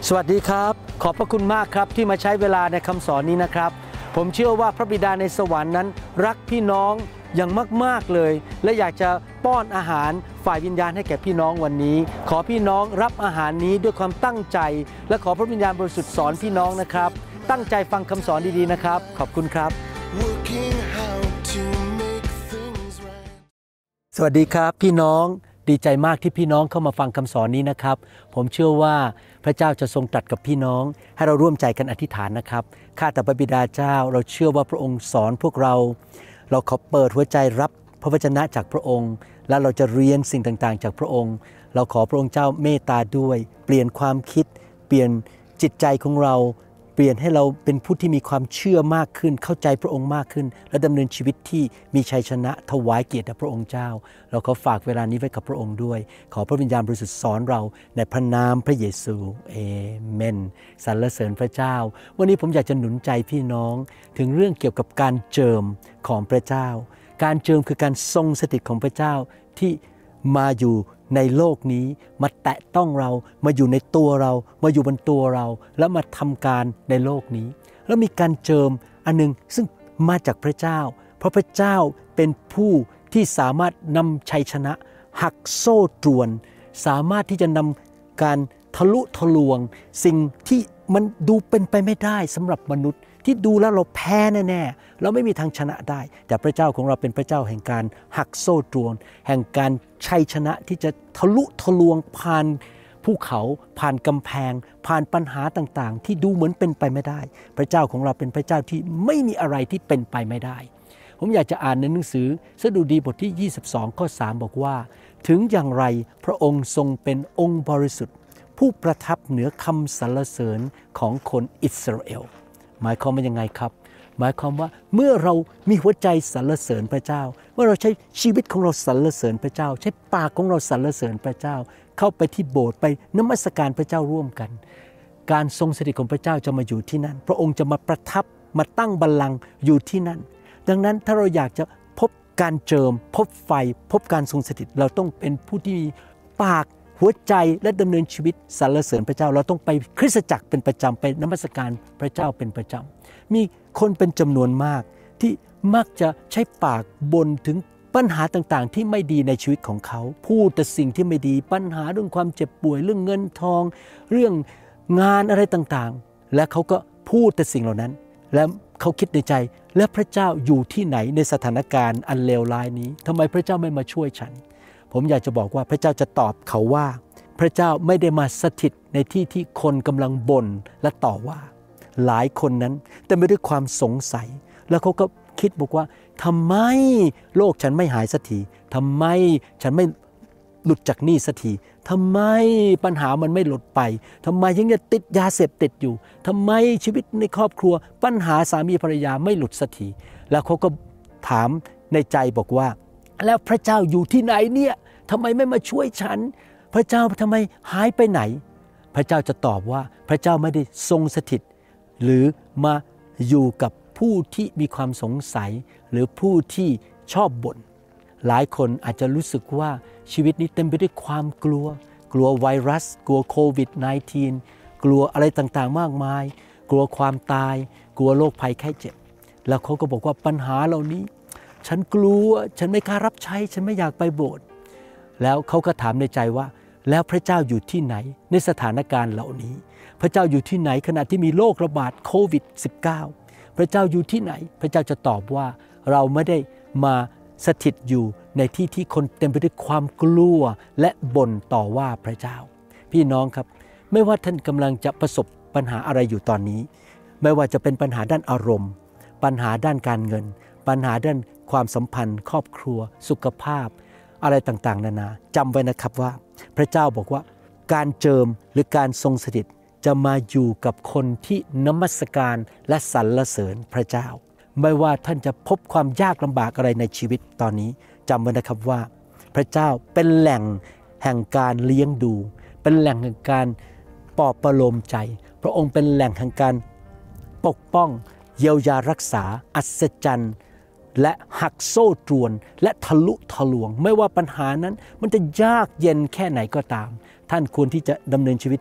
สวัสดีครับขอบพระคุณมากครับที่มาใช้เวลาในคำสอนนี้นะครับผมเชื่อว่าพระบิดาในสวรรค์นั้นรักพี่น้องอย่างมากๆเลยและอยากจะป้อนอาหารฝ่ายวิญญาณให้แก่พี่น้องวันนี้ขอพี่น้องรับอาหารนี้ด้วยความตั้งใจและขอพระวิญญาณบริสุทธิ์สอนพี่น้องนะครับตั้งใจฟังคำสอนดีๆนะครับขอบคุณครับสวัสดีครับพี่น้องดีใจมากที่พี่น้องเข้ามาฟังคำสอนนี้นะครับผมเชื่อว่าพระเจ้าจะทรงตรัสกับพี่น้องให้เราร่วมใจกันอธิษฐานนะครับข้าแต่พระบิดาเจ้าเราเชื่อว่าพระองค์สอนพวกเราขอเปิดหัวใจรับพระวจนะจากพระองค์และเราจะเรียนสิ่งต่างๆจากพระองค์เราขอพระองค์เจ้าเมตตาด้วยเปลี่ยนความคิดเปลี่ยนจิตใจของเราเปลี่ยนให้เราเป็นผู้ที่มีความเชื่อมากขึ้นเข้าใจพระองค์มากขึ้นและดำเนินชีวิตที่มีชัยชนะถวายเกียรติแด่พระองค์เจ้าเราขอฝากเวลานี้ไว้กับพระองค์ด้วยขอพระวิญญาณบริสุทธิ์สอนเราในพระนามพระเยซูเอเมนสรรเสริญพระเจ้าวันนี้ผมอยากจะหนุนใจพี่น้องถึงเรื่องเกี่ยวกับการเจิมของพระเจ้าการเจิมคือการทรงสถิตของพระเจ้าที่มาอยู่ในโลกนี้มาแตะต้องเรามาอยู่ในตัวเรามาอยู่บนตัวเราแล้วมาทำการในโลกนี้แล้วมีการเจิมอันนึงซึ่งมาจากพระเจ้าเพราะพระเจ้าเป็นผู้ที่สามารถนำชัยชนะหักโซ่ตรวนสามารถที่จะนำการทะลุทะลวงสิ่งที่มันดูเป็นไปไม่ได้สำหรับมนุษย์ที่ดูแล้วเราแพ้แน่ๆเราไม่มีทางชนะได้แต่พระเจ้าของเราเป็นพระเจ้าแห่งการหักโซ่ตรวนแห่งการชัยชนะที่จะทะลุทะลวงผ่านภูเขาผ่านกำแพงผ่านปัญหาต่างๆที่ดูเหมือนเป็นไปไม่ได้พระเจ้าของเราเป็นพระเจ้าที่ไม่มีอะไรที่เป็นไปไม่ได้ผมอยากจะอ่านในหนังสือสดุดีบทที่22ข้อ3บอกว่าถึงอย่างไรพระองค์ทรงเป็นองค์บริสุทธิ์ผู้ประทับเหนือคำสรรเสริญของคนอิสราเอลหมายความว่ายังไงครับหมายความว่าเมื่อเรามีหัวใจสรรเสริญพระเจ้าเมื่อเราใช้ชีวิตของเราสรรเสริญพระเจ้าใช้ปากของเราสรรเสริญพระเจ้าเข้าไปที่โบสถ์ไปนมัสการพระเจ้าร่วมกันการทรงสถิตของพระเจ้าจะมาอยู่ที่นั่นพระองค์จะมาประทับมาตั้งบัลลังก์อยู่ที่นั่นดังนั้นถ้าเราอยากจะพบการเจิมพบไฟพบการทรงสถิตเราต้องเป็นผู้ที่มีปากหัวใจและดำเนินชีวิตสรรเสริญพระเจ้าเราต้องไปคริสตจักรเป็นประจำไปนมัสการพระเจ้าเป็นประจำมีคนเป็นจำนวนมากที่มักจะใช้ปากบ่นถึงปัญหาต่างๆที่ไม่ดีในชีวิตของเขาพูดแต่สิ่งที่ไม่ดีปัญหาเรื่องความเจ็บป่วยเรื่องเงินทองเรื่องงานอะไรต่างๆและเขาก็พูดแต่สิ่งเหล่านั้นและเขาคิดในใจและพระเจ้าอยู่ที่ไหนในสถานการณ์อันเลวร้ายนี้ทำไมพระเจ้าไม่มาช่วยฉันผมอยากจะบอกว่าพระเจ้าจะตอบเขาว่าพระเจ้าไม่ได้มาสถิตในที่ที่คนกำลังบ่นและต่อว่าหลายคนนั้นแต่ไม่ด้วยความสงสัยแล้วเขาก็คิดบอกว่าทำไมโลกฉันไม่หายสักทีทำไมฉันไม่หลุดจากหนี้สักทีทำไมปัญหามันไม่หลุดไปทำไมยังจะติดยาเสพติดอยู่ทำไมชีวิตในครอบครัวปัญหาสามีภรรยาไม่หลุดสักทีแล้วเขาก็ถามในใจบอกว่าแล้วพระเจ้าอยู่ที่ไหนเนี่ยทำไมไม่มาช่วยฉันพระเจ้าทำไมหายไปไหนพระเจ้าจะตอบว่าพระเจ้าไม่ได้ทรงสถิตหรือมาอยู่กับผู้ที่มีความสงสัยหรือผู้ที่ชอบบ่นหลายคนอาจจะรู้สึกว่าชีวิตนี้เต็มไปด้วยความกลัวไวรัสกลัวโควิด -19 กลัวอะไรต่างๆมากมายกลัวความตายกลัวโรคภัยไข้เจ็บแล้วเขาก็บอกว่าปัญหาเหล่านี้ฉันกลัวฉันไม่กล้ารับใช้ฉันไม่อยากไปโบสถ์แล้วเขาก็ถามในใจว่าแล้วพระเจ้าอยู่ที่ไหนในสถานการณ์เหล่านี้พระเจ้าอยู่ที่ไหนขณะที่มีโรคระบาดโควิด -19 พระเจ้าอยู่ที่ไหนพระเจ้าจะตอบว่าเราไม่ได้มาสถิตอยู่ในที่ที่คนเต็มไปด้วยความกลัวและบ่นต่อว่าพระเจ้าพี่น้องครับไม่ว่าท่านกำลังจะประสบปัญหาอะไรอยู่ตอนนี้ไม่ว่าจะเป็นปัญหาด้านอารมณ์ปัญหาด้านการเงินปัญหาด้านความสัมพันธ์ครอบครัวสุขภาพอะไรต่างๆนานาจำไว้นะครับว่าพระเจ้าบอกว่าการเจิมหรือการทรงสถิตจะมาอยู่กับคนที่นมัสการและสรรเสริญพระเจ้าไม่ว่าท่านจะพบความยากลำบากอะไรในชีวิตตอนนี้จำไว้นะครับว่าพระเจ้าเป็นแหล่งแห่งการเลี้ยงดูเป็นแหล่งแห่งการปลอบประโลมใจพระองค์เป็นแหล่งแห่งการปกป้องเยียวยารักษาอัศจรรย์และหักโซ่ตรวนและทะลุทะลวงไม่ว่าปัญหานั้นมันจะยากเย็นแค่ไหนก็ตามท่านควรที่จะดำเนินชีวิตที่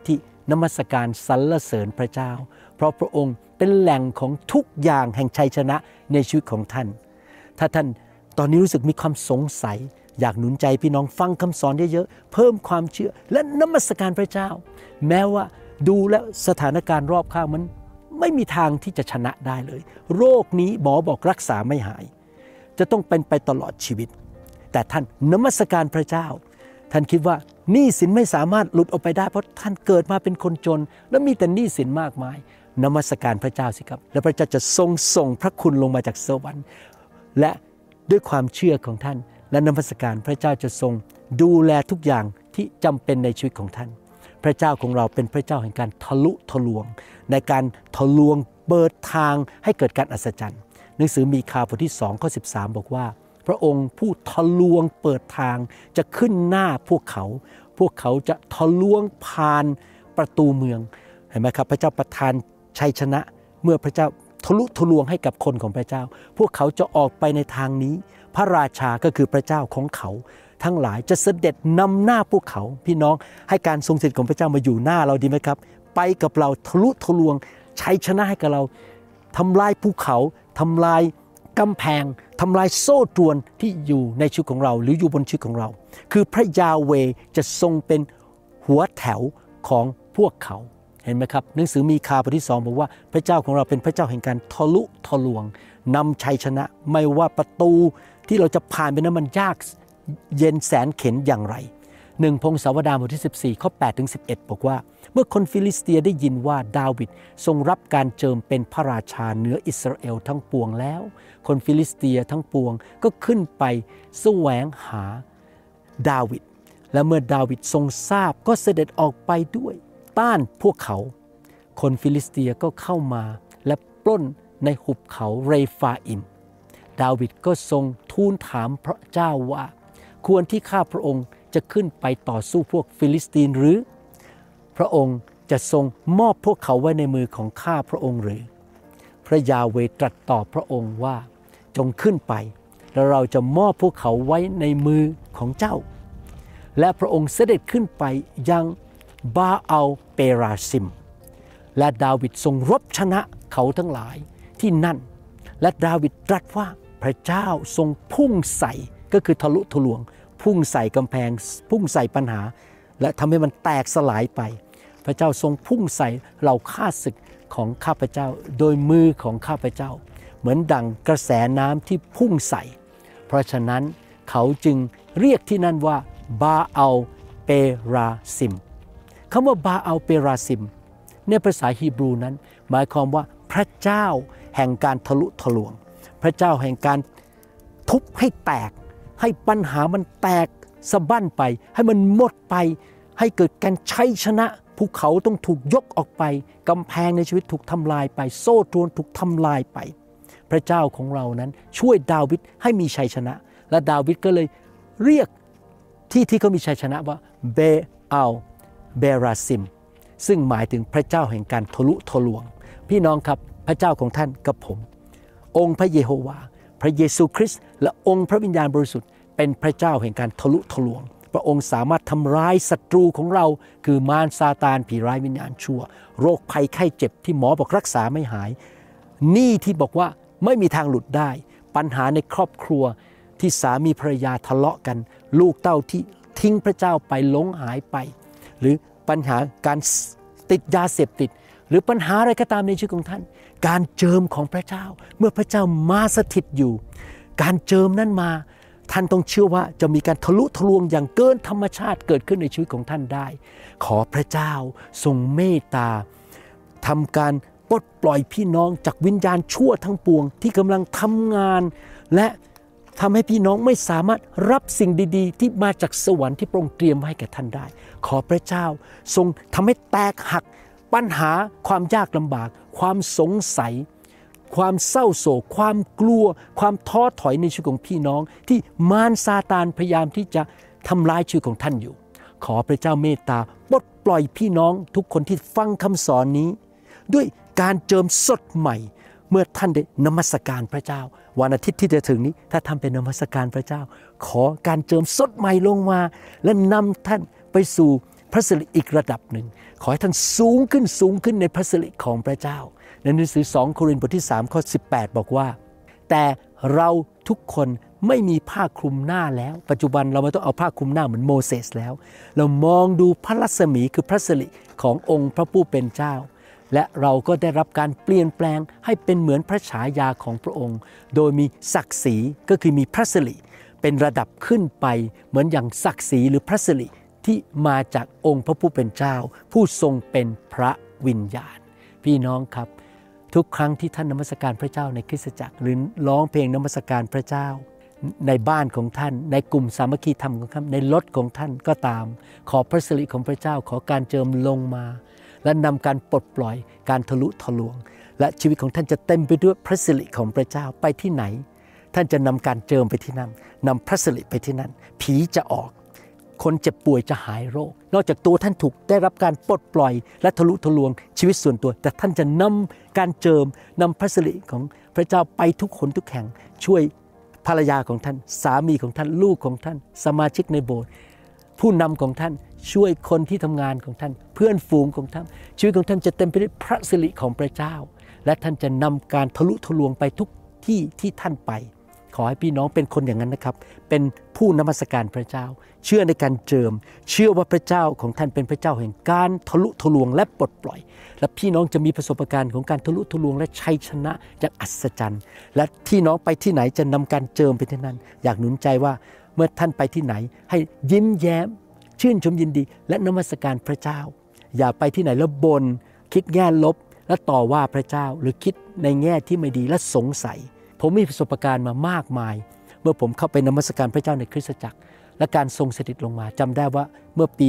นมัสการสรรเสริญพระเจ้าเพราะพระองค์เป็นแหล่งของทุกอย่างแห่งชัยชนะในชีวิตของท่านถ้าท่านตอนนี้รู้สึกมีความสงสัยอยากหนุนใจพี่น้องฟังคำสอนเยอะๆเพิ่มความเชื่อและนมัสการพระเจ้าแม้ว่าดูแล้วสถานการณ์รอบข้างมันไม่มีทางที่จะชนะได้เลยโรคนี้หมอบอกรักษาไม่หายจะต้องเป็นไปตลอดชีวิตแต่ท่านนมัสการพระเจ้าท่านคิดว่าหนี้สินไม่สามารถหลุดออกไปได้เพราะท่านเกิดมาเป็นคนจนและมีแต่หนี้สินมากมายนมัสการพระเจ้าสิครับและพระเจ้าจะทรงส่งพระคุณลงมาจากสวรรค์และด้วยความเชื่อของท่านและนมัสการพระเจ้าจะทรงดูแลทุกอย่างที่จำเป็นในชีวิตของท่านพระเจ้าของเราเป็นพระเจ้าแห่งการทะลุทะลวงในการทะลวงเปิดทางให้เกิดการอัศจรรย์หนังสือมีคาบทที่2ข้อ13บอกว่าพระองค์ผู้ทะลวงเปิดทางจะขึ้นหน้าพวกเขาจะทะลวงผ่านประตูเมืองเห็นไหมครับพระเจ้าประทานชัยชนะเมื่อพระเจ้าทะลุทะลวงให้กับคนของพระเจ้าพวกเขาจะออกไปในทางนี้พระราชาก็คือพระเจ้าของเขาทั้งหลายจะเสด็จนำหน้าพวกเขาพี่น้องให้การทรงสถิตของพระเจ้ามาอยู่หน้าเราดีไหมครับไปกับเราทะลุทะลวงชัยชนะให้กับเราทำลายภูเขาทำลายกำแพงทำลายโซ่ตรวนที่อยู่ในชีวิตของเราหรืออยู่บนชีวิตของเราคือพระยาเวห์จะทรงเป็นหัวแถวของพวกเขาเห็นไหมครับหนังสือมีคาบทที่2บอกว่าพระเจ้าของเราเป็นพระเจ้าแห่งการทะลุทะลวงนำชัยชนะไม่ว่าประตูที่เราจะผ่านไปนั้นมันยากเย็นแสนเข็ญอย่างไร1พงศาวดารบทที่14ข้อ8ถึง11บอกว่าเมื่อคนฟิลิสเตียได้ยินว่าดาวิดทรงรับการเจิมเป็นพระราชาเหนืออิสราเอลทั้งปวงแล้วคนฟิลิสเตียทั้งปวงก็ขึ้นไปแสวงหาดาวิดและเมื่อดาวิดทรงทราบก็เสด็จออกไปด้วยต้านพวกเขาคนฟิลิสเตียก็เข้ามาและปล้นในหุบเขาเรฟาอิมดาวิดก็ทรงทูลถามพระเจ้าว่าควรที่ข้าพระองค์จะขึ้นไปต่อสู้พวกฟิลิสเตียนหรือพระองค์จะทรงมอบพวกเขาไว้ในมือของข้าพระองค์หรือพระยาเวห์ตรัสตอบพระองค์ว่าจงขึ้นไปแล้วเราจะมอบพวกเขาไว้ในมือของเจ้าและพระองค์เสด็จขึ้นไปยังบาอัลเปราซิมและดาวิดทรงรบชนะเขาทั้งหลายที่นั่นและดาวิดตรัสว่าพระเจ้าทรงพุ่งใส่ก็คือทะลุทะลวงพุ่งใส่กำแพงพุ่งใส่ปัญหาและทำให้มันแตกสลายไปพระเจ้าทรงพุ่งใส่เหล่าข้าศึกของข้าพเจ้าโดยมือของข้าพเจ้าเหมือนดั่งกระแสน้ำที่พุ่งใส่เพราะฉะนั้นเขาจึงเรียกที่นั่นว่าบาอัลเปราซิมคำว่าบาอัลเปราซิมในภาษาฮีบรูนั้นหมายความว่าพระเจ้าแห่งการทะลุทะลวงพระเจ้าแห่งการทุบให้แตกให้ปัญหามันแตกสะบั้นไปให้มันหมดไปให้เกิดการชัยชนะภูเขาต้องถูกยกออกไปกำแพงในชีวิตถูกทำลายไปโซ่ตรวนถูกทำลายไปพระเจ้าของเรานั้นช่วยดาวิดให้มีชัยชนะและดาวิดก็เลยเรียกที่เขามีชัยชนะว่าเบอัลเบราซิมซึ่งหมายถึงพระเจ้าแห่งการทะลุทะลวงพี่น้องครับพระเจ้าของท่านกับผมองค์พระเยโฮวาพระเยซูคริสต์และองค์พระวิญญาณบริสุทธิ์เป็นพระเจ้าแห่งการทะลุทะลวงพระองค์สามารถทำร้ายศัตรูของเราคือมารซาตานผีร้ายวิญญาณชั่วโรคภัยไข้เจ็บที่หมอบอกรักษาไม่หายหนี้ที่บอกว่าไม่มีทางหลุดได้ปัญหาในครอบครัวที่สามีภรรยาทะเลาะกันลูกเต้าที่ทิ้งพระเจ้าไปหลงหายไปหรือปัญหาการติดยาเสพติดหรือปัญหาอะไรก็ตามในชีวิตของท่านการเจิมของพระเจ้าเมื่อพระเจ้ามาสถิตอยู่การเจิมนั้นมาท่านต้องเชื่อว่าจะมีการทะลุทะลวงอย่างเกินธรรมชาติเกิดขึ้นในชีวิตของท่านได้ขอพระเจ้าทรงเมตตาทำการปลดปล่อยพี่น้องจากวิญญาณชั่วทั้งปวงที่กำลังทำงานและทำให้พี่น้องไม่สามารถรับสิ่งดีๆที่มาจากสวรรค์ที่พระองค์เตรียมไว้ให้แก่ท่านได้ขอพระเจ้าทรงทำให้แตกหักปัญหาความยากลำบากความสงสัยความเศร้าโศกความกลัวความท้อถอยในชีวิตของพี่น้องที่มารซาตานพยายามที่จะทำลายชีวิตของท่านอยู่ขอพระเจ้าเมตตาปลดปล่อยพี่น้องทุกคนที่ฟังคำสอนนี้ด้วยการเจิมสดใหม่เมื่อท่านได้นมัสการพระเจ้าวันอาทิตย์ที่จะถึงนี้ถ้าท่านเป็นนมัสการพระเจ้าขอการเจิมสดใหม่ลงมาและนำท่านไปสู่พระสิริอีกระดับหนึ่งขอให้ท่านสูงขึ้นในพระสิริของพระเจ้าในหนังสือ2โครินธ์บทที่3ข้อ18บอกว่าแต่เราทุกคนไม่มีผ้าคลุมหน้าแล้วปัจจุบันเราไม่ต้องเอาผ้าคลุมหน้าเหมือนโมเสสแล้วเรามองดูพระรัศมีคือพระสิริขององค์พระผู้เป็นเจ้าและเราก็ได้รับการเปลี่ยนแปลงให้เป็นเหมือนพระฉายาของพระองค์โดยมีศักดิ์ศรีก็คือมีพระสิริเป็นระดับขึ้นไปเหมือนอย่างศักดิ์ศรีหรือพระสิริที่มาจากองค์พระผู้เป็นเจ้าผู้ทรงเป็นพระวิญญาณพี่น้องครับทุกครั้งที่ท่านนมัสการพระเจ้าในคริสตจักรหรือร้องเพลงนมัสการพระเจ้าในบ้านของท่านในกลุ่มสามัคคีธรรมของท่านในรถของท่านก็ตามขอพระสิริของพระเจ้าขอการเจิมลงมาและนำการปลดปล่อยการทะลุทะลวงและชีวิตของท่านจะเต็มไปด้วยพระสิริของพระเจ้าไปที่ไหนท่านจะนำการเจิมไปที่นั่นนำพระสิริไปที่นั่นผีจะออกคนเจ็บป่วยจะหายโรคนอกจากตัวท่านถูกได้รับการปลดปล่อยและทะลุทะลวงชีวิตส่วนตัวแต่ท่านจะนำการเจิมนำพระสิริของพระเจ้าไปทุกคนทุกแห่งช่วยภรรยาของท่านสามีของท่านลูกของท่านสมาชิกในโบสถ์ผู้นำของท่านช่วยคนที่ทำงานของท่านเพื่อนฝูงของท่านชีวิตของท่านจะเต็มไปด้วยพระสิริของพระเจ้าและท่านจะนำการทะลุทะลวงไปทุกที่ที่ท่านไปขอให้พี่น้องเป็นคนอย่างนั้นนะครับเป็นผู้นมัสการพระเจ้าเชื่อในการเจิมเชื่อว่าพระเจ้าของท่านเป็นพระเจ้าแห่งการทะลุทะลวงและปลดปล่อยและพี่น้องจะมีประสบการณ์ของการทะลุทะลวงและชัยชนะอย่างอัศจรรย์และพี่น้องไปที่ไหนจะนำการเจิมไปที่นั่นอยากหนุนใจว่าเมื่อท่านไปที่ไหนให้ยิ้มแย้มชื่นชมยินดีและนมัสการพระเจ้าอย่าไปที่ไหนแล้วบ่นคิดแง่ลบและต่อว่าพระเจ้าหรือคิดในแง่ที่ไม่ดีและสงสัยผมมีประสบการณ์มามากมายเมื่อผมเข้าไปนมัสการพระเจ้าในคริสตจักรและการทรงสถิตลงมาจำได้ว่าเมื่อปี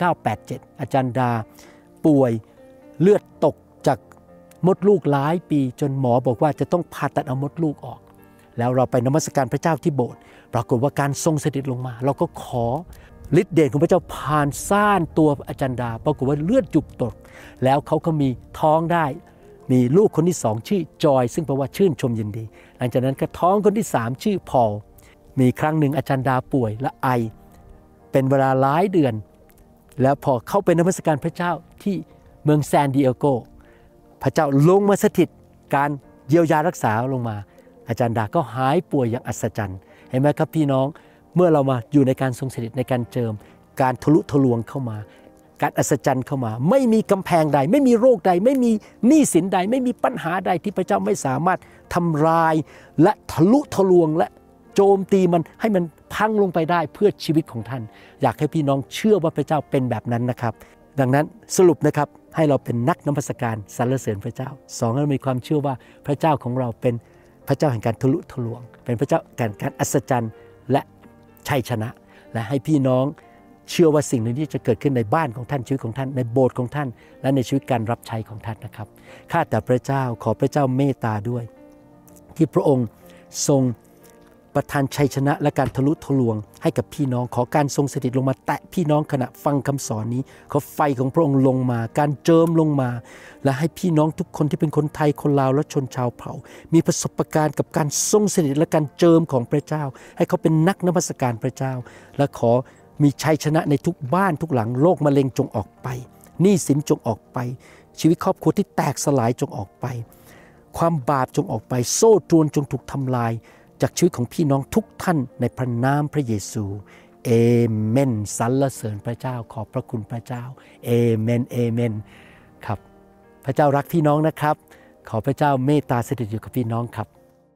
1987 อาจารย์ดาป่วยเลือดตกจากมดลูกหลายปีจนหมอบอกว่าจะต้องผ่าตัดเอามดลูกออกแล้วเราไปนมัสการพระเจ้าที่โบสถ์ปรากฏว่าการทรงสถิตลงมาเราก็ขอฤทธิ์เดชของพระเจ้าผ่านซ่านตัวอาจารย์ดาปรากฏว่าเลือดหยุดตกแล้วเขาก็มีท้องได้มีลูกคนที่2ชื่อจอยซึ่งแปลว่าชื่นชมยินดีหลังจากนั้นก็ท้องคนที่3ชื่อพอลมีครั้งหนึ่งอาจารย์ดาป่วยและไอเป็นเวลาหลายเดือนแล้วพอเข้าไปนมัสการพระเจ้าที่เมืองซานดิเอโกพระเจ้าลงมาสถิตการเยียวยารักษาลงมาอาจารย์ดาก็หายป่วยอย่างอัศจรรย์เห็นไหมครับพี่น้องเมื่อเรามาอยู่ในการทรงสถิตในการเจิมการทะลุทะลวงเข้ามาการอัศจรรย์เข้ามาไม่มีกำแพงใดไม่มีโรคใดไม่มีหนี้สินใดไม่มีปัญหาใดที่พระเจ้าไม่สามารถทำลายและทะลุทะลวงและโจมตีมันให้มันพังลงไปได้เพื่อชีวิตของท่านอยากให้พี่น้องเชื่อว่าพระเจ้าเป็นแบบนั้นนะครับดังนั้นสรุปนะครับให้เราเป็นนักนมัสการสรรเสริญพระเจ้า2ให้เรามีความเชื่อว่าพระเจ้าของเราเป็นพระเจ้าแห่งการทะลุทะลวงเป็นพระเจ้าแห่งการอัศจรรย์และชัยชนะและให้พี่น้องเชื่อว่าสิ่งนี้จะเกิดขึ้นในบ้านของท่านชีวิตของท่านในโบสถ์ของท่านและในชีวิตการรับใช้ของท่านนะครับข้าแต่พระเจ้าขอพระเจ้าเมตตาด้วยที่พระองค์ทรงประทานชัยชนะและการทะลุทะลวงให้กับพี่น้องขอการทรงสถิตลงมาแตะพี่น้องขณะฟังคำสอนนี้ขอไฟของพระองค์ลงมาการเจิมลงมาและให้พี่น้องทุกคนที่เป็นคนไทยคนลาวและชนชาวเผ่ามีประสบการณ์กับการทรงสถิตและการเจิมของพระเจ้าให้เขาเป็นนักนมัสการพระเจ้าและขอมีชัยชนะในทุกบ้านทุกหลังโรคมะเร็งจงออกไปหนี้สินจงออกไปชีวิตครอบครัวที่แตกสลายจงออกไปความบาปจงออกไปโซ่ตรวนจงถูกทำลายจากชีวิตของพี่น้องทุกท่านในพระนามพระเยซูเอเมนสรรเสริญพระเจ้าขอบพระคุณพระเจ้าเอเมนเอเมนครับพระเจ้ารักพี่น้องนะครับขอพระเจ้าเมตตาสถิตอยู่กับพี่น้องครับ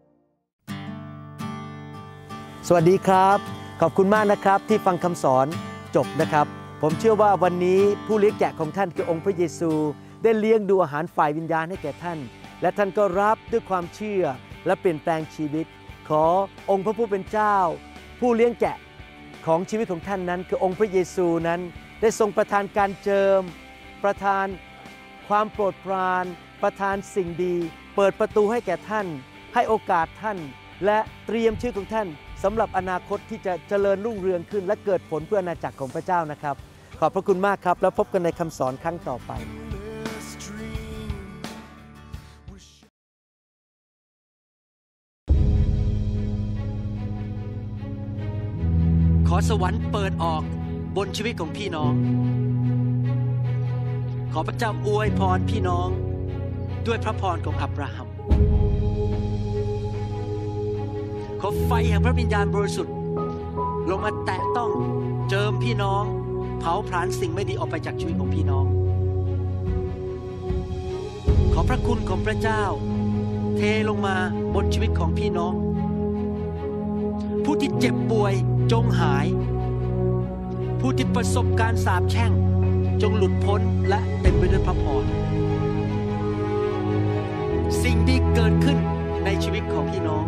สวัสดีครับขอบคุณมากนะครับที่ฟังคำสอนจบนะครับผมเชื่อว่าวันนี้ผู้เลี้ยงแกะของท่านคือองค์พระเยซูได้เลี้ยงดูอาหารฝ่ายวิญญาณให้แก่ท่านและท่านก็รับด้วยความเชื่อและเปลี่ยนแปลงชีวิตขอองค์พระผู้เป็นเจ้าผู้เลี้ยงแกะของชีวิตของท่านนั้นคือองค์พระเยซูนั้นได้ทรงประทานการเจิมประทานความโปรดปรานประทานสิ่งดีเปิดประตูให้แก่ท่านให้โอกาสท่านและเตรียมชีวิตของท่านสำหรับอนาคตที่จะเจริญรุ่งเรืองขึ้นและเกิดผลเพื่ออาณาจักรของพระเจ้านะครับขอบพระคุณมากครับแล้วพบกันในคำสอนครั้งต่อไปขอสวรรค์เปิดออกบนชีวิตของพี่น้องขอพระเจ้าอวยพรพี่น้องด้วยพระพรของอับราฮัมขอไฟแห่งพระวิญญาณบริสุทธิ์ลงมาแตะต้องเจิมพี่น้องเผาผลาญสิ่งไม่ดีออกไปจากชีวิตของพี่น้องขอพระคุณของพระเจ้าเทลงมาบนชีวิตของพี่น้องผู้ที่เจ็บป่วยจงหายผู้ที่ประสบการสาปแช่งจงหลุดพ้นและเต็มไปด้วยพระพรสิ่งดีเกิดขึ้นในชีวิตของพี่น้อง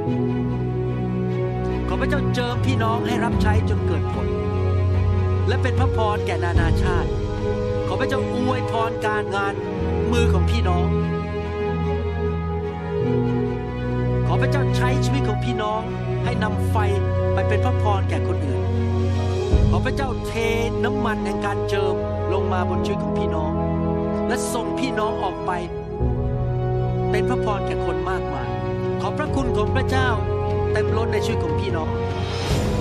ขอพระเจ้าเจิมพี่น้องให้รับใช้จนเกิดผลและเป็นพระพรแก่นานาชาติขอพระเจ้าอวยพรการงานมือของพี่น้องขอพระเจ้าใช้ชีวิตของพี่น้องให้นำไฟไปเป็นพระพรแก่คนอื่นขอพระเจ้าเทน้ำมันแห่งการเจิมลงมาบนชีวิตของพี่น้องและส่งพี่น้องออกไปเป็นพระพรแก่คนมากมายขอพระคุณของพระเจ้าเต็มล้นในชีวิตของพี่น้อง